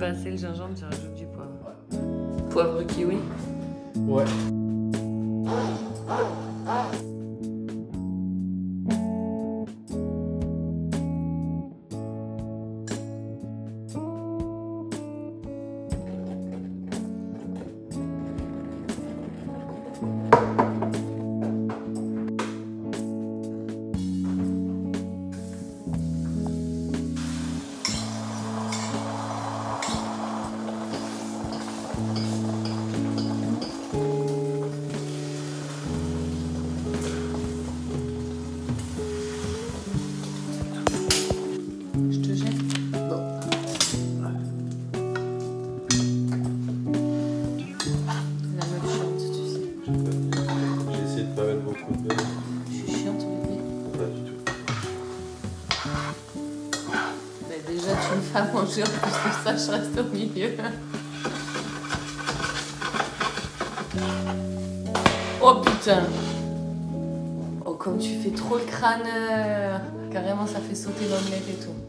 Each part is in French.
assez le gingembre, tu rajoutes du poivre. Poivre kiwi. Ouais. À manger, parce que ça, je reste au milieu. Oh putain! Oh, comme tu fais trop le crâne, carrément ça fait sauter l'omelette et tout.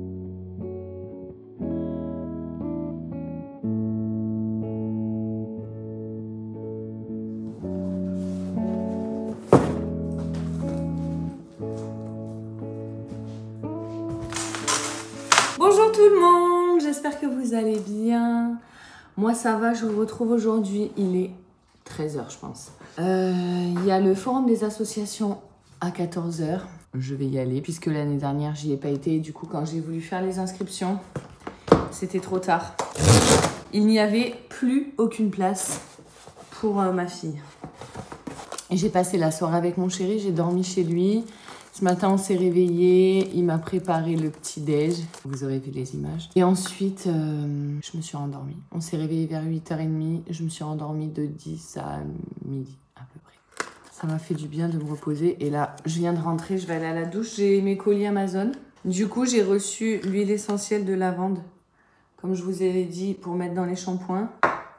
Bonjour tout le monde, j'espère que vous allez bien. Moi ça va, je vous retrouve aujourd'hui, il est 13 h je pense. Il y a le forum des associations à 14 h. Je vais y aller puisque l'année dernière j'y ai pas été et du coup quand j'ai voulu faire les inscriptions, c'était trop tard. Il n'y avait plus aucune place pour ma fille. J'ai passé la soirée avec mon chéri, j'ai dormi chez lui. Ce matin, on s'est réveillé, il m'a préparé le petit-déj. Vous aurez vu les images. Et ensuite, je me suis rendormie. On s'est réveillé vers 8h30. Je me suis rendormie de 10 à midi, à peu près. Ça m'a fait du bien de me reposer. Et là, je viens de rentrer, je vais aller à la douche. J'ai mes colis Amazon. Du coup, j'ai reçu l'huile essentielle de lavande, comme je vous avais dit, pour mettre dans les shampoings.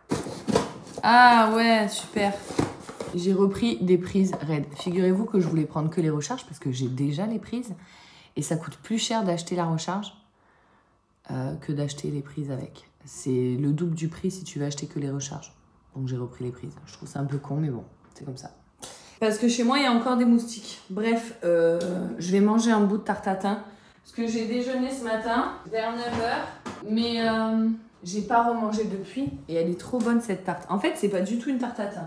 Ah ouais, super. J'ai repris des prises Red. Figurez-vous que je voulais prendre que les recharges parce que j'ai déjà les prises et ça coûte plus cher d'acheter la recharge que d'acheter les prises avec. C'est le double du prix si tu veux acheter que les recharges. Donc j'ai repris les prises. Je trouve ça un peu con mais bon, c'est comme ça. Parce que chez moi, il y a encore des moustiques. Bref, je vais manger un bout de tarte tatin parce que j'ai déjeuné ce matin vers 9 h. Mais j'ai pas remangé depuis et elle est trop bonne cette tarte. En fait, c'est pas du tout une tarte tatin.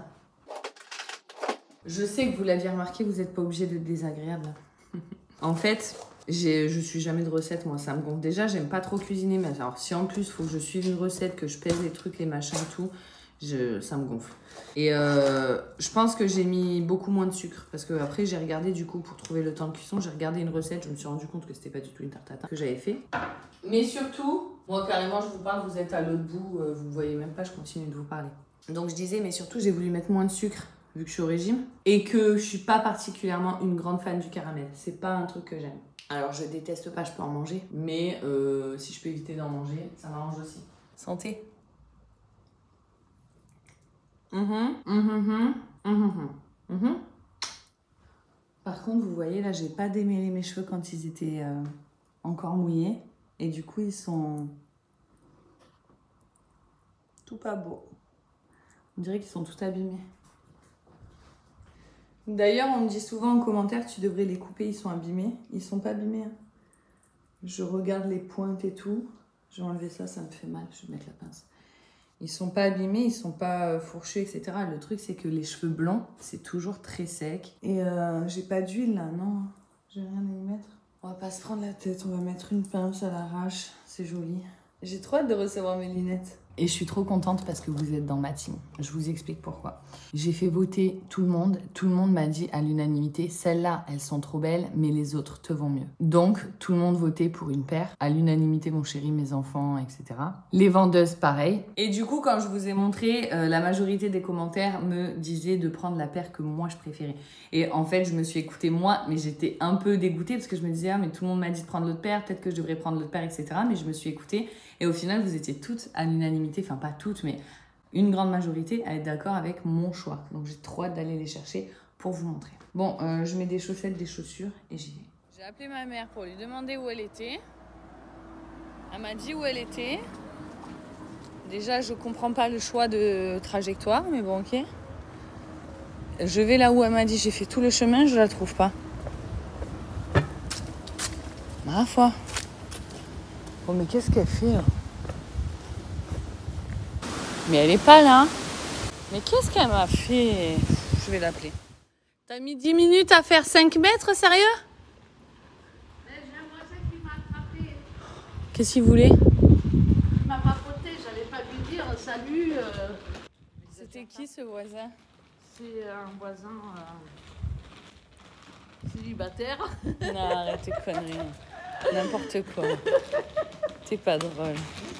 Je sais que vous l'aviez remarqué, vous n'êtes pas obligé d'être désagréable. En fait, je suis jamais de recette, moi, ça me gonfle. Déjà, j'aime pas trop cuisiner, mais alors si en plus, il faut que je suive une recette, que je pèse les trucs, les machins et tout, ça me gonfle. Et je pense que j'ai mis beaucoup moins de sucre, parce que après j'ai regardé du coup, pour trouver le temps de cuisson, j'ai regardé une recette, je me suis rendu compte que c'était pas du tout une tarte tatin que j'avais fait. Mais surtout, moi carrément, je vous parle, vous êtes à l'autre bout, vous voyez même pas, je continue de vous parler. Donc je disais, mais surtout, j'ai voulu mettre moins de sucre, vu que je suis au régime, et que je suis pas particulièrement une grande fan du caramel. C'est pas un truc que j'aime. Alors je déteste pas, je peux en manger, mais si je peux éviter d'en manger, ça m'arrange aussi. Santé. Par contre, vous voyez, là, j'ai pas démêlé mes cheveux quand ils étaient encore mouillés, et du coup, ils sont tout pas beaux. On dirait qu'ils sont tout abîmés. D'ailleurs, on me dit souvent en commentaire, tu devrais les couper, ils sont abîmés. Ils sont pas abîmés. Hein. Je regarde les pointes et tout. Je vais enlever ça, ça me fait mal. Je vais mettre la pince. Ils sont pas abîmés, ils sont pas fourchus, etc. Le truc, c'est que les cheveux blancs, c'est toujours très sec. Et j'ai pas d'huile là, non. J'ai rien à y mettre. On va pas se prendre la tête, on va mettre une pince à l'arrache. C'est joli. J'ai trop hâte de recevoir mes lunettes. Et je suis trop contente parce que vous êtes dans ma team. Je vous explique pourquoi. J'ai fait voter tout le monde. Tout le monde m'a dit à l'unanimité, celles-là, elles sont trop belles, mais les autres te vont mieux. Donc, tout le monde votait pour une paire. À l'unanimité, mon chéri, mes enfants, etc. Les vendeuses, pareil. Et du coup, quand je vous ai montré, la majorité des commentaires me disaient de prendre la paire que moi, je préférais. Et en fait, je me suis écoutée moi, mais j'étais un peu dégoûtée parce que je me disais, ah, mais tout le monde m'a dit de prendre l'autre paire, peut-être que je devrais prendre l'autre paire, etc. Mais je me suis écoutée. Et au final, vous étiez toutes à l'unanimité, enfin pas toutes, mais une grande majorité à être d'accord avec mon choix. Donc j'ai trop hâte d'aller les chercher pour vous montrer. Bon, je mets des chaussettes, des chaussures et j'y vais. J'ai appelé ma mère pour lui demander où elle était. Elle m'a dit où elle était. Déjà, je comprends pas le choix de trajectoire, mais bon, ok. Je vais là où elle m'a dit, j'ai fait tout le chemin, je la trouve pas. Ma foi. Oh, mais qu'est-ce qu'elle fait là? Mais elle est pas là. Mais qu'est-ce qu'elle m'a fait? Je vais l'appeler. T'as mis 10 minutes à faire 5 mètres, sérieux? J'ai un voisin qui m'a attrapé. Qu'est-ce qu'il voulait? Il m'a papoté, j'allais pas lui dire salut. C'était qui ce voisin? C'est un voisin célibataire. Non, arrête tes conneries. N'importe quoi. T'es pas drôle.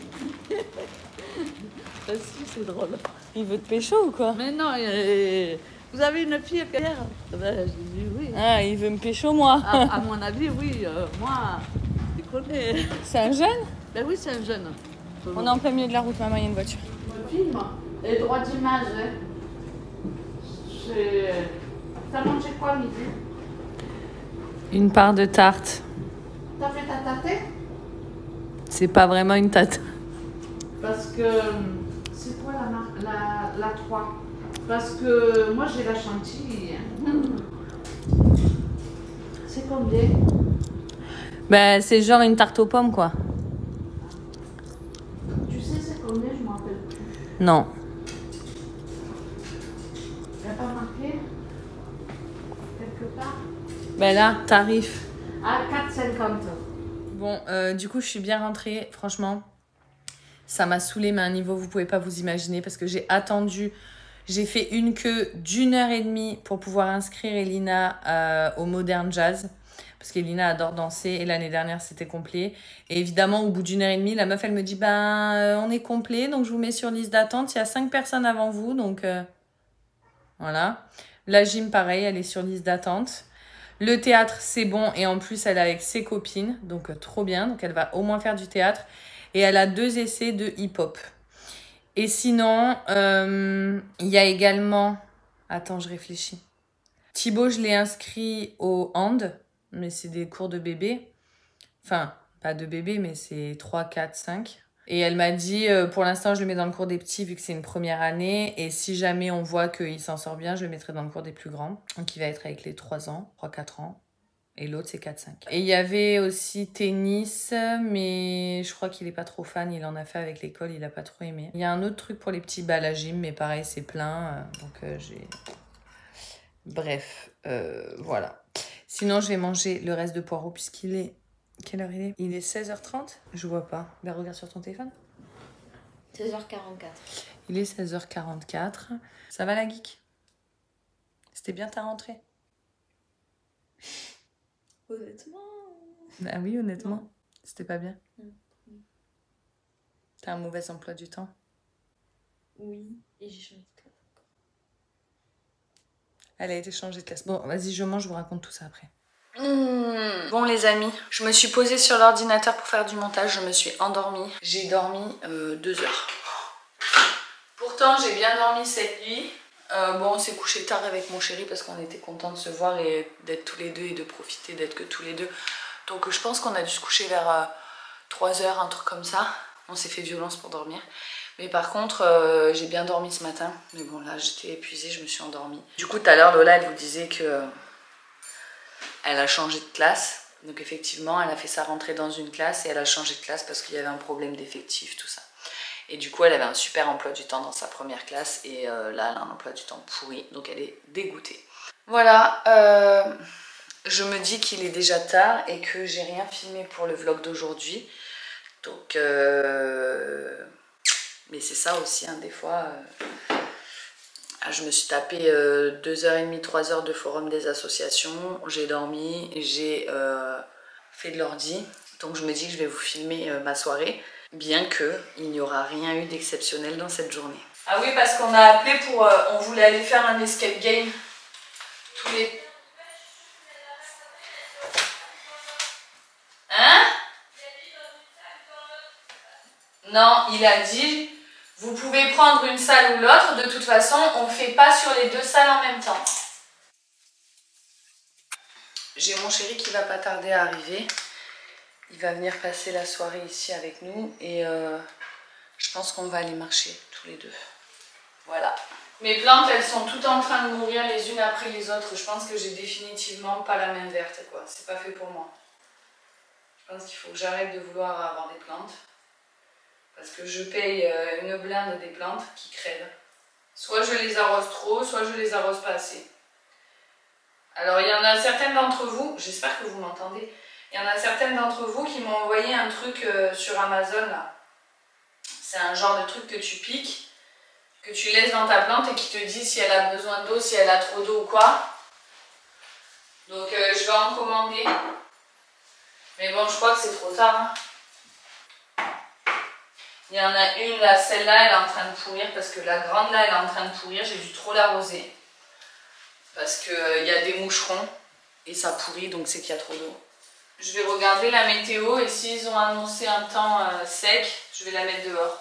Si, c'est drôle. Il veut te pécho ou quoi? Mais non, vous avez une fille hier? Ben, j'ai dit oui. Ah, il veut me pécho moi. À mon avis, oui. Moi, déconner. C'est un jeune? Ben oui, c'est un jeune. On est en plein milieu de la route, maman, il y a une voiture. Le film et droit d'image. Hein. T'as mangé quoi midi? Une part de tarte. T'as fait ta tarte? C'est pas vraiment une tarte. Parce que c'est quoi la marque? La 3. Parce que moi j'ai la chantilly. C'est combien? Ben, c'est genre une tarte aux pommes, quoi. Tu sais c'est combien? Je m'en rappelle plus. Non. Il n'y a pas marqué? Quelque part? Ben là, tarif. À 4,50. Bon, du coup, je suis bien rentrée, franchement. Ça m'a saoulée, mais à un niveau, vous pouvez pas vous imaginer, parce que j'ai attendu. J'ai fait une queue d'1 h 30 pour pouvoir inscrire Elina au Modern Jazz. Parce qu'Elina adore danser et l'année dernière, c'était complet. Et évidemment, au bout d'1 h 30, la meuf, elle me dit, on est complet, donc je vous mets sur liste d'attente. Il y a 5 personnes avant vous, donc voilà. La gym, pareil, elle est sur liste d'attente. Le théâtre, c'est bon. Et en plus, elle est avec ses copines, donc trop bien. Donc elle va au moins faire du théâtre. Et elle a 2 essais de hip-hop. Et sinon, il y a également... Attends, je réfléchis. Thibaut, je l'ai inscrit au hand, mais c'est des cours de bébé. Enfin, pas de bébé, mais c'est 3, 4, 5. Et elle m'a dit, pour l'instant, je le mets dans le cours des petits, vu que c'est une première année. Et si jamais on voit qu'il s'en sort bien, je le mettrai dans le cours des plus grands. Donc, il va être avec les 3 ans, 3, 4 ans. Et l'autre, c'est 4-5. Et il y avait aussi tennis, mais je crois qu'il est pas trop fan. Il en a fait avec l'école, il a pas trop aimé. Il y a un autre truc pour les petits, la gym, mais pareil, c'est plein. Donc, j'ai... Bref, voilà. Sinon, je vais manger le reste de poireaux puisqu'il est... Quelle heure il est? Il est 16h30? Je vois pas. Ben, regarde sur ton téléphone. 16h44. Il est 16h44. Ça va la geek? C'était bien ta rentrée? Honnêtement. Ah oui, honnêtement. Non. C'était pas bien? Non. T'as un mauvais emploi du temps? Oui, et j'ai changé de classe. Elle a été changée de classe. Bon, vas-y, je mange, je vous raconte tout ça après. Bon les amis, je me suis posée sur l'ordinateur pour faire du montage, je me suis endormie. J'ai dormi 2 heures. Pourtant, j'ai bien dormi cette nuit. Bon, on s'est couché tard avec mon chéri parce qu'on était contents de se voir et d'être tous les deux et de profiter d'être que tous les deux. Donc je pense qu'on a dû se coucher vers 3 heures, un truc comme ça. On s'est fait violence pour dormir. Mais par contre, j'ai bien dormi ce matin. Mais bon, là, j'étais épuisée, je me suis endormie. Du coup, tout à l'heure, Lola, elle vous disait que elle a changé de classe. Donc effectivement, elle a fait sa rentrée dans une classe et elle a changé de classe parce qu'il y avait un problème d'effectif, tout ça. Et du coup, elle avait un super emploi du temps dans sa première classe et là, elle a un emploi du temps pourri, donc elle est dégoûtée. Voilà, je me dis qu'il est déjà tard et que j'ai rien filmé pour le vlog d'aujourd'hui. Donc, mais c'est ça aussi, hein, des fois... je me suis tapé 2h30, 3 heures de forum des associations, j'ai dormi, j'ai fait de l'ordi. Donc je me dis que je vais vous filmer ma soirée, bien qu'il n'y aura rien eu d'exceptionnel dans cette journée. Ah oui, parce qu'on a appelé pour... on voulait aller faire un escape game. Tous les... Hein? Non, il a dit... Vous pouvez prendre une salle ou l'autre, de toute façon, on ne fait pas sur les 2 salles en même temps. J'ai mon chéri qui va pas tarder à arriver. Il va venir passer la soirée ici avec nous et Je pense qu'on va aller marcher tous les deux. Voilà. Mes plantes, elles sont toutes en train de mourir les unes après les autres. Je pense que j'ai définitivement pas la main verte, quoi. C'est pas fait pour moi. Je pense qu'il faut que j'arrête de vouloir avoir des plantes. Parce que je paye une blinde des plantes qui crèvent. Soit je les arrose trop, soit je les arrose pas assez. Alors il y en a certaines d'entre vous, j'espère que vous m'entendez, il y en a certaines d'entre vous qui m'ont envoyé un truc sur Amazon là. C'est un genre de truc que tu piques, que tu laisses dans ta plante et qui te dit si elle a besoin d'eau, si elle a trop d'eau ou quoi. Donc je vais en commander. Mais bon, je crois que c'est trop tard. Hein. Il y en a une là, celle-là, elle est en train de pourrir parce que la grande là, elle est en train de pourrir. J'ai dû trop l'arroser parce qu'il y a des moucherons et ça pourrit, donc c'est qu'il y a trop d'eau. Je vais regarder la météo et s'ils ont annoncé un temps sec, je vais la mettre dehors.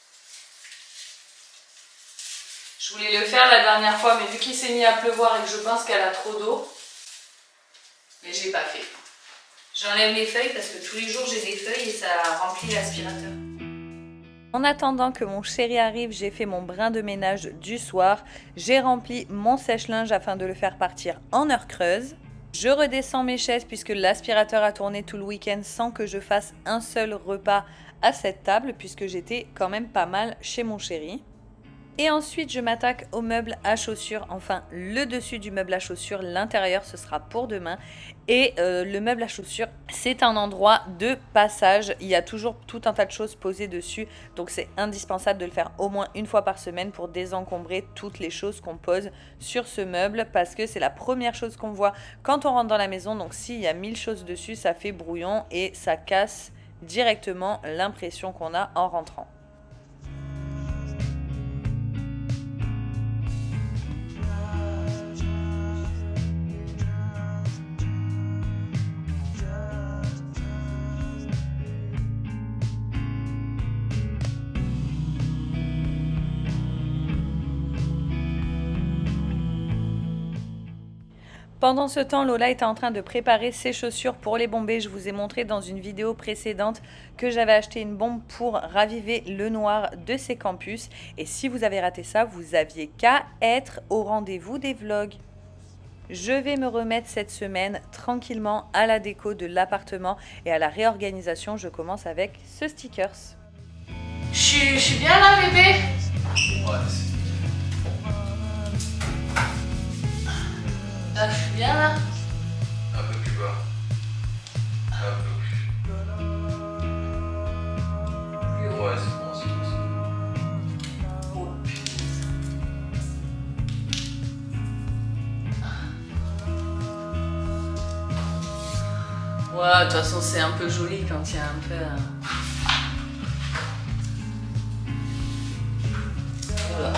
Je voulais le faire la dernière fois, mais vu qu'il s'est mis à pleuvoir et que je pense qu'elle a trop d'eau, mais j'ai pas fait. J'enlève les feuilles parce que tous les jours j'ai des feuilles et ça remplit l'aspirateur. En attendant que mon chéri arrive, j'ai fait mon brin de ménage du soir. J'ai rempli mon sèche-linge afin de le faire partir en heure creuse. Je redescends mes chaises puisque l'aspirateur a tourné tout le week-end sans que je fasse un seul repas à cette table puisque j'étais quand même pas mal chez mon chéri. Et ensuite, je m'attaque au meuble à chaussures, enfin le dessus du meuble à chaussures, l'intérieur ce sera pour demain. Et le meuble à chaussures, c'est un endroit de passage, il y a toujours tout un tas de choses posées dessus, donc c'est indispensable de le faire au moins une fois par semaine pour désencombrer toutes les choses qu'on pose sur ce meuble, parce que c'est la première chose qu'on voit quand on rentre dans la maison, donc s'il y a 1000 choses dessus, ça fait brouillon et ça casse directement l'impression qu'on a en rentrant. Pendant ce temps, Lola était en train de préparer ses chaussures pour les bomber. Je vous ai montré dans une vidéo précédente que j'avais acheté une bombe pour raviver le noir de ses campus. Et si vous avez raté ça, vous aviez qu'à être au rendez-vous des vlogs. Je vais me remettre cette semaine tranquillement à la déco de l'appartement et à la réorganisation. Je commence avec ce stickers. Je suis bien là, bébé? Ouais, Ah, je suis bien là? un peu plus bas. Un peu plus. Ouais, c'est bon, c'est bon. Oh, ouais, de toute façon, c'est un peu joli quand il y a un peu... Voilà.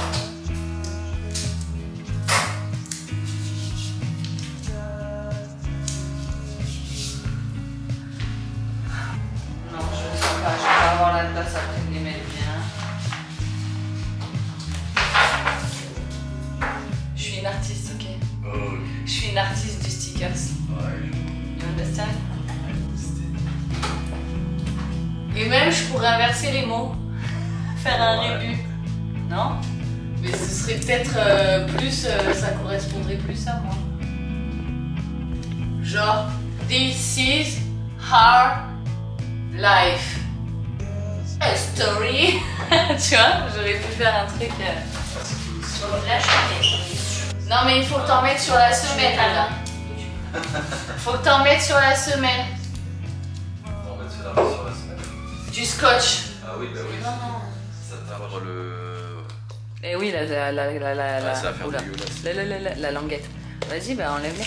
Ça après de les mettre bien. Je suis une artiste, ok? Oh, Je suis une artiste du stickers. ouais. You understand? Et même je pourrais inverser les mots. Faire un rébut. Non? Mais ce serait peut-être plus... ça correspondrait plus à moi. Genre, this is her life. A story. Tu vois, j'aurais pu faire un truc sur la cheminée. Non mais il faut que t'en mettes sur la semelle, Anna. Faut que t'en mettes sur la semelle. On va mettre cela sur la semaine. Du scotch. Ah oui, bah oui. Non, non. Ça t'arrache le... Eh oui, Ouais, ça va faire oula. dégueulasse. La languette. Vas-y, bah enlève-les.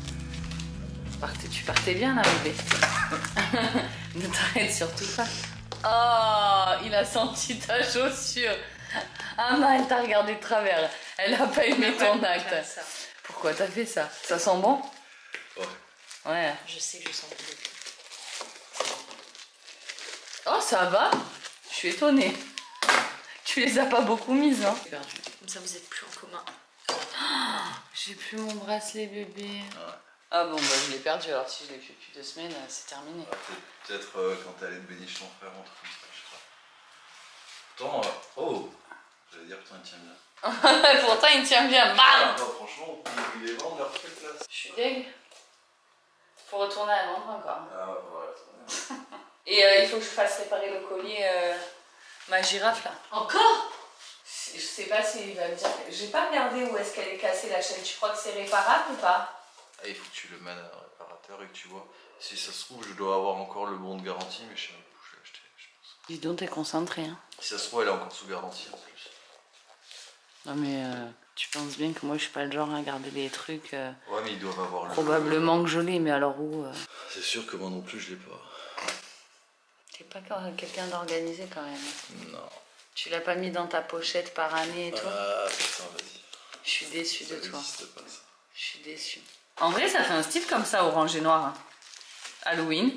Tu partais bien là, bébé. Ne t'arrête surtout pas. Oh, il a senti ta chaussure. Anna, elle t'a regardé de travers. Elle a pas aimé ton acte. Pourquoi t'as fait ça? Ça sent bon? Ouais. Ouais. Je sais que je sens plus. Oh, ça va? Je suis étonnée. Tu les as pas beaucoup mises, hein? Comme ça, vous êtes plus en commun. J'ai plus mon bracelet, bébé. Ouais. Ah bon, bah je l'ai perdu, alors si je l'ai plus depuis 2 semaines, c'est terminé. Peut-être quand t'es allé de béniche ton frère, un truc comme ça, je sais pas. Pourtant, oh, j'allais dire, pourtant il tient bien. Pourtant, il tient bien. Bam. Ah, non, franchement, il est vraiment parfait là. Je suis deg. Faut retourner à Londres encore. Ah ouais, voilà. Et il faut que je fasse réparer le collier, ma girafe là. Encore? Je sais pas s'il va me dire. J'ai pas regardé où est-ce qu'elle est cassée la chaîne. Tu crois que c'est réparable ou pas? Ah, il faut que tu le mènes à un réparateur et que tu vois. Si ça se trouve, je dois avoir encore le bon de garantie, mais je sais même pas où je l'ai acheté, je pense. Dis donc, t'es concentré, hein. Si ça se trouve, elle est encore sous garantie en plus. Non mais tu penses bien que moi je suis pas le genre à garder des trucs. Ouais, mais ils doivent avoir le. Probablement que je l'ai, mais alors où C'est sûr que moi non plus, je l'ai pas. T'es pas quelqu'un d'organisé quand même. Non. Tu l'as pas mis dans ta pochette par année et tout. Ah putain, vas-y. Je suis déçue de toi. Pas, ça. Je suis déçue. En vrai, ça fait un style comme ça, orange et noir. Hein. Halloween.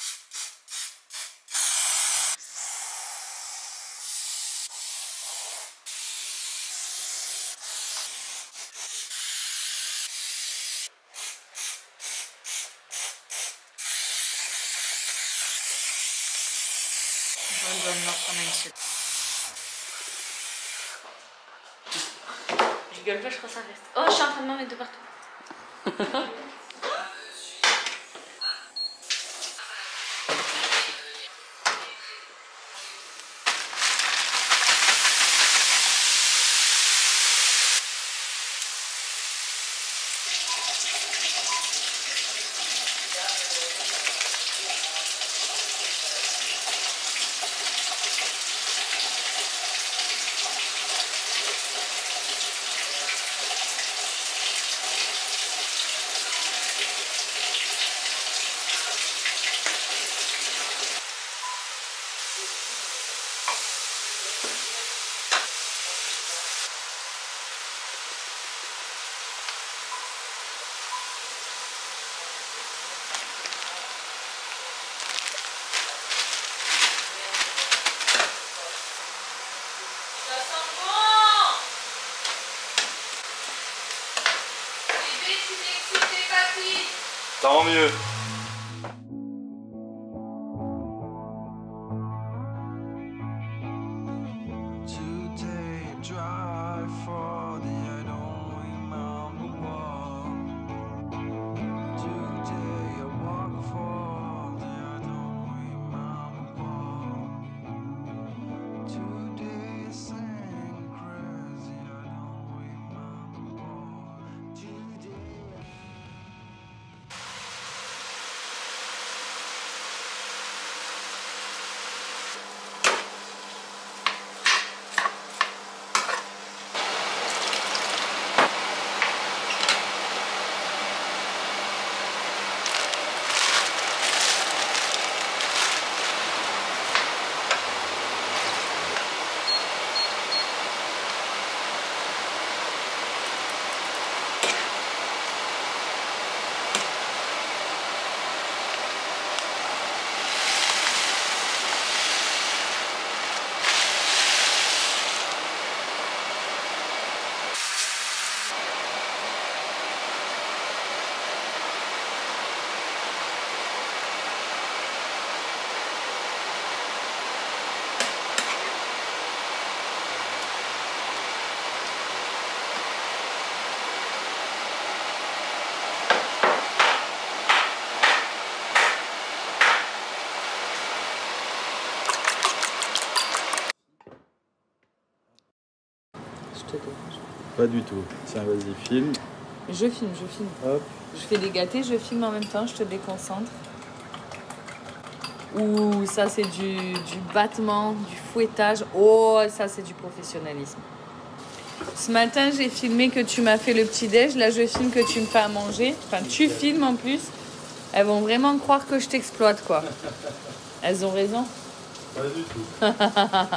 Je rigole pas, je crois que ça reste. Oh, je suis en train de m'en mettre de partout. Tant mieux. Pas du tout. Tiens, vas-y, filme. Je filme. Hop. Je fais des gâtés, je filme en même temps, je te déconcentre. Ouh, ça c'est du battement, du fouettage. Oh, ça c'est du professionnalisme. Ce matin, j'ai filmé que tu m'as fait le petit-déj. Là, je filme que tu me fais à manger. Enfin, tu filmes en plus. Elles vont vraiment croire que je t'exploite, quoi. Elles ont raison. Pas du tout.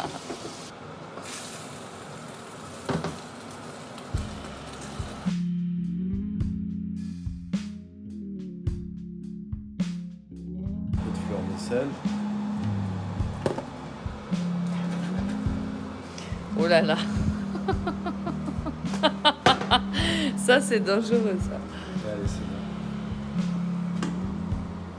Oh là là. Ça, c'est dangereux, ça. Allez, c'est bon.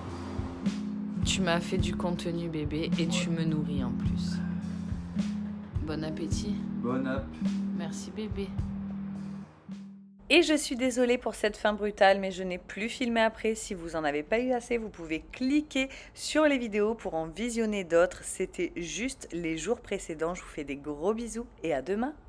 Tu m'as fait du contenu, bébé, et tu me nourris en plus. Bon appétit. Bon app. Merci bébé. Et je suis désolée pour cette fin brutale, mais je n'ai plus filmé après. Si vous en avez pas eu assez, vous pouvez cliquer sur les vidéos pour en visionner d'autres. C'était juste les jours précédents. Je vous fais des gros bisous et à demain.